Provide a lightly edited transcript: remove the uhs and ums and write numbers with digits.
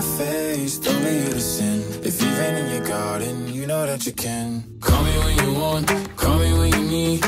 face, don't leave you to sin. If you've been in your garden, you know that you can. Call me when you want, call me when you need.